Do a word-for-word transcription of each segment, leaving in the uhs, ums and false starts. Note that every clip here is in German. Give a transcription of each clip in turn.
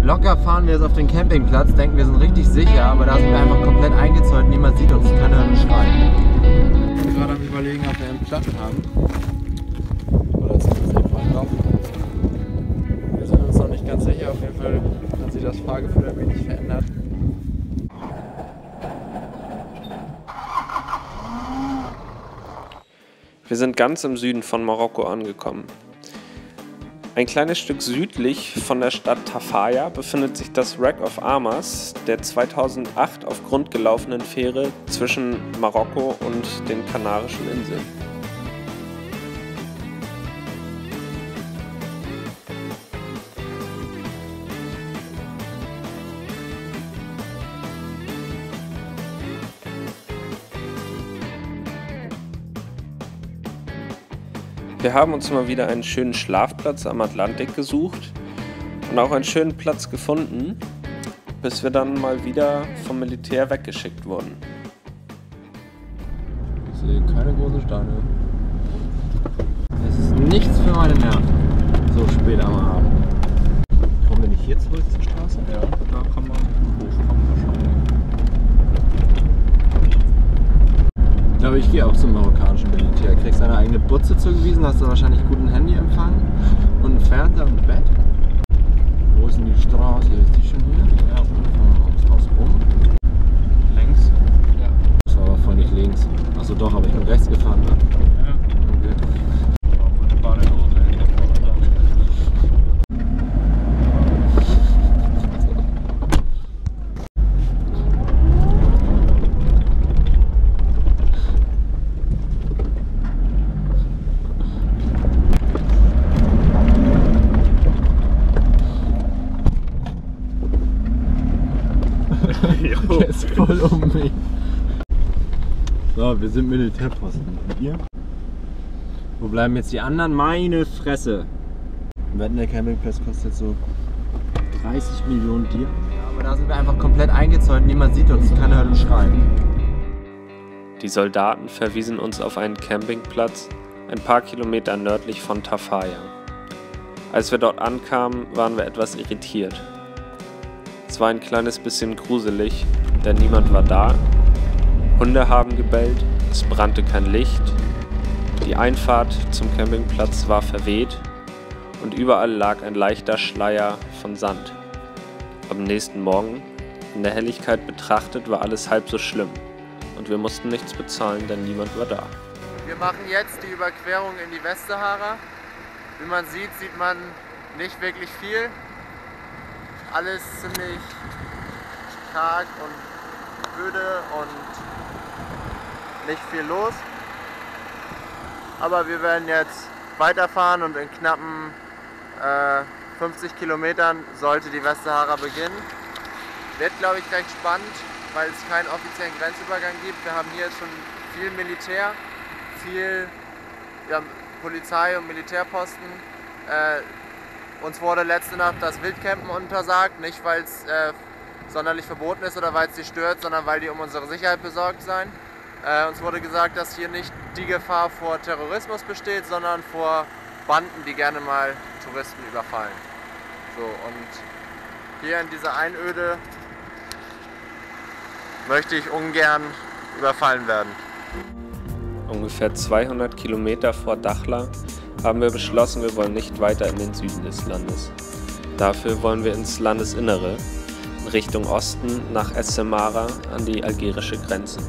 Locker fahren wir jetzt auf den Campingplatz, denken wir sind richtig sicher, aber da sind wir einfach komplett eingezäunt, niemand sieht uns, keiner hört uns schreien. Ich bin gerade am Überlegen, ob wir einen Platz haben. Oder zumindest den Fall laufen. Wir sind uns noch nicht ganz sicher, auf jeden Fall hat sich das Fahrgefühl ein wenig verändert. Wir sind ganz im Süden von Marokko angekommen. Ein kleines Stück südlich von der Stadt Tafaya befindet sich das Wreck of Amas, der zweitausendacht auf Grund gelaufenen Fähre zwischen Marokko und den Kanarischen Inseln. Wir haben uns mal wieder einen schönen Schlafplatz am Atlantik gesucht und auch einen schönen Platz gefunden, bis wir dann mal wieder vom Militär weggeschickt wurden. Ich sehe keine großen Steine. Es ist nichts für meine Nerven, so spät am Abend. Kommen wir nicht hier zurück zur Straße? Ja, da kann man hochkommen wahrscheinlich. Ich glaube, ich gehe auch zum marokkanischen Militär. Kriegst deine eigene Butze zugewiesen, hast du wahrscheinlich guten Handyempfang und einen Fernseher und ein Bett. Wo ist denn die Straße? Ist die schon hier? Ja. Fahren wir aufs Haus rum. Längs? Ja. Das war aber voll nicht links. Achso doch, aber ich bin rechts gefahren, ne? Ja. Okay. Auch meine Badehose in der Vorderseite. Der ist voll um mich. So, wir sind Militärposten. Und ihr? Wo bleiben jetzt die anderen? Meine Fresse! Wetten, der Campingplatz kostet so dreißig Millionen Dirham. Ja, aber da sind wir einfach komplett eingezäunt, niemand sieht uns, keiner hört uns schreien. Die Soldaten verwiesen uns auf einen Campingplatz ein paar Kilometer nördlich von Tafaya. Als wir dort ankamen, waren wir etwas irritiert. Es war ein kleines bisschen gruselig, denn niemand war da. Hunde haben gebellt, es brannte kein Licht. Die Einfahrt zum Campingplatz war verweht und überall lag ein leichter Schleier von Sand. Am nächsten Morgen, in der Helligkeit betrachtet, war alles halb so schlimm und wir mussten nichts bezahlen, denn niemand war da. Wir machen jetzt die Überquerung in die Westsahara. Wie man sieht, sieht man nicht wirklich viel. Alles ziemlich karg und öde und nicht viel los. Aber wir werden jetzt weiterfahren und in knappen äh, fünfzig Kilometern sollte die Westsahara beginnen. Wird, glaube ich, recht spannend, weil es keinen offiziellen Grenzübergang gibt. Wir haben hier schon viel Militär, viel wir haben Polizei und Militärposten. Äh, Uns wurde letzte Nacht das Wildcampen untersagt, nicht weil es äh, sonderlich verboten ist oder weil es sie stört, sondern weil die um unsere Sicherheit besorgt seien. Äh, uns wurde gesagt, dass hier nicht die Gefahr vor Terrorismus besteht, sondern vor Banden, die gerne mal Touristen überfallen. So, und hier in dieser Einöde möchte ich ungern überfallen werden. Ungefähr zweihundert Kilometer vor Dakhla haben wir beschlossen, wir wollen nicht weiter in den Süden des Landes. Dafür wollen wir ins Landesinnere, in Richtung Osten nach Es Semara an die algerische Grenze.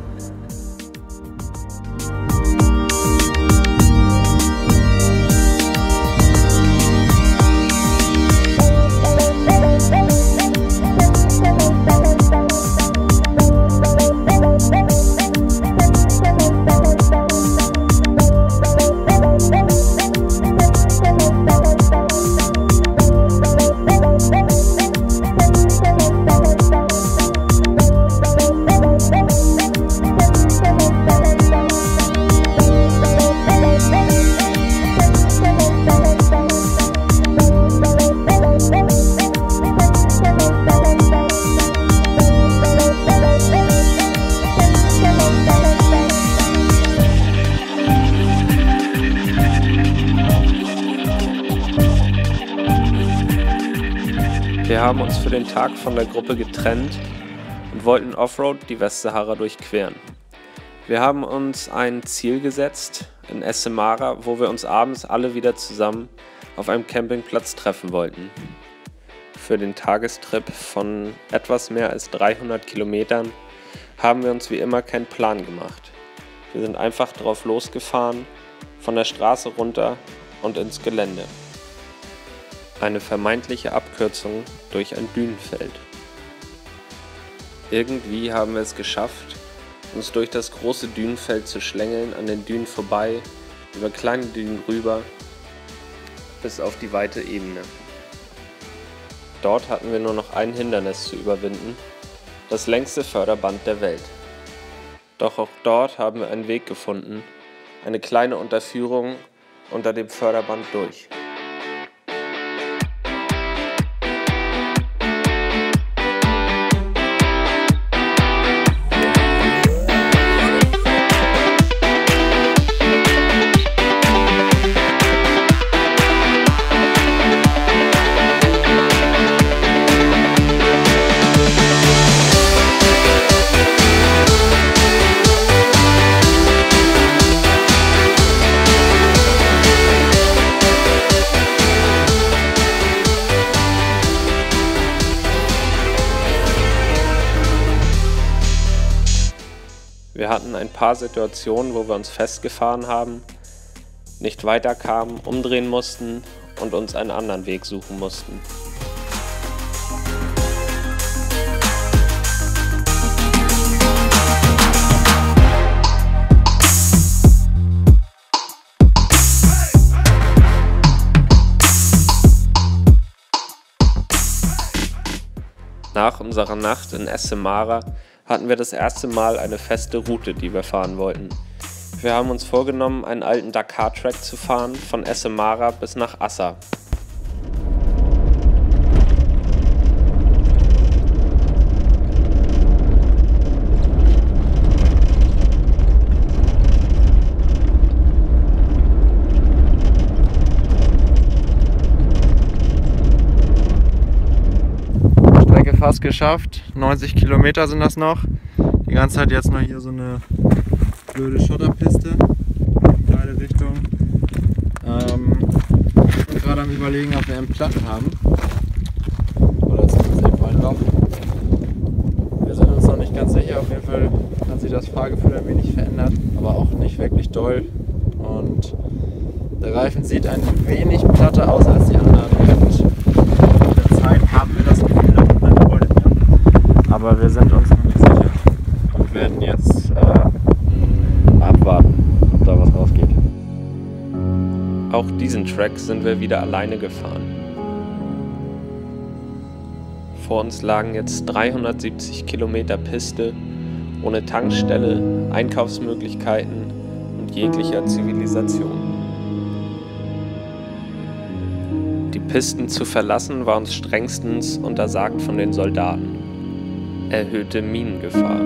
Wir haben uns für den Tag von der Gruppe getrennt und wollten Offroad die Westsahara durchqueren. Wir haben uns ein Ziel gesetzt in Es Semara, wo wir uns abends alle wieder zusammen auf einem Campingplatz treffen wollten. Für den Tagestrip von etwas mehr als dreihundert Kilometern haben wir uns wie immer keinen Plan gemacht. Wir sind einfach drauf losgefahren, von der Straße runter und ins Gelände. Eine vermeintliche Abkürzung durch ein Dünenfeld. Irgendwie haben wir es geschafft, uns durch das große Dünenfeld zu schlängeln, an den Dünen vorbei, über kleine Dünen rüber, bis auf die weite Ebene. Dort hatten wir nur noch ein Hindernis zu überwinden, das längste Förderband der Welt. Doch auch dort haben wir einen Weg gefunden, eine kleine Unterführung unter dem Förderband durch. Wir hatten ein paar Situationen, wo wir uns festgefahren haben, nicht weiterkamen, umdrehen mussten und uns einen anderen Weg suchen mussten. Nach unserer Nacht in Es Semara hatten wir das erste Mal eine feste Route, die wir fahren wollten. Wir haben uns vorgenommen, einen alten Dakar-Track zu fahren, von Es Semara bis nach Assa. Fast geschafft, neunzig Kilometer sind das noch. Die ganze Zeit jetzt noch hier so eine blöde Schotterpiste in beide Richtungen. Ähm, ich bin gerade am Überlegen, ob wir einen Platten haben. Oder zumindest irgendwo ein Loch. Wir sind uns noch nicht ganz sicher, auf jeden Fall hat sich das Fahrgefühl ein wenig verändert, aber auch nicht wirklich doll. Und der Reifen sieht ein wenig platter aus als die anderen. Und mit der Zeit haben wir das Gefühl, aber wir sind uns noch nicht sicher und werden jetzt äh, abwarten, ob da was rausgeht. Auch diesen Track sind wir wieder alleine gefahren. Vor uns lagen jetzt dreihundertsiebzig Kilometer Piste, ohne Tankstelle, Einkaufsmöglichkeiten und jeglicher Zivilisation. Die Pisten zu verlassen war uns strengstens untersagt von den Soldaten. Erhöhte Minengefahr.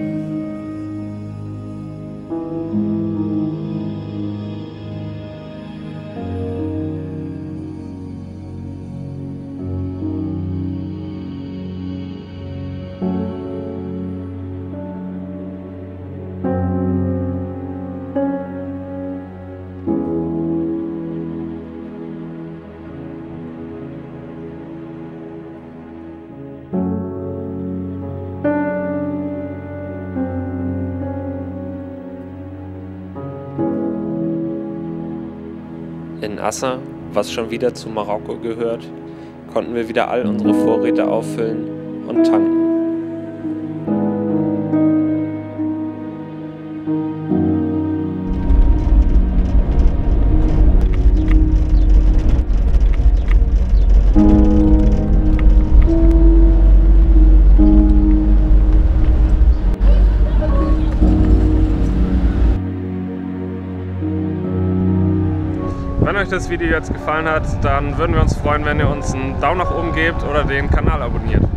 In Assa, was schon wieder zu Marokko gehört, konnten wir wieder all unsere Vorräte auffüllen und tanken. Wenn euch das Video jetzt gefallen hat, dann würden wir uns freuen, wenn ihr uns einen Daumen nach oben gebt oder den Kanal abonniert.